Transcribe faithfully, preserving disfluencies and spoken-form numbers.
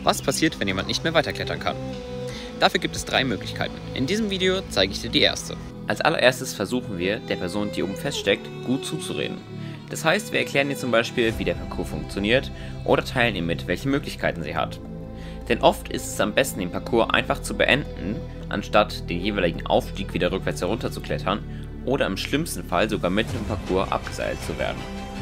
Was passiert, wenn jemand nicht mehr weiterklettern kann? Dafür gibt es drei Möglichkeiten. In diesem Video zeige ich dir die erste. Als allererstes versuchen wir, der Person, die oben feststeckt, gut zuzureden. Das heißt, wir erklären ihr zum Beispiel, wie der Parcours funktioniert oder teilen ihr mit, welche Möglichkeiten sie hat. Denn oft ist es am besten, den Parcours einfach zu beenden, anstatt den jeweiligen Aufstieg wieder rückwärts herunter zu klettern oder im schlimmsten Fall sogar mitten im Parcours abgeseilt zu werden.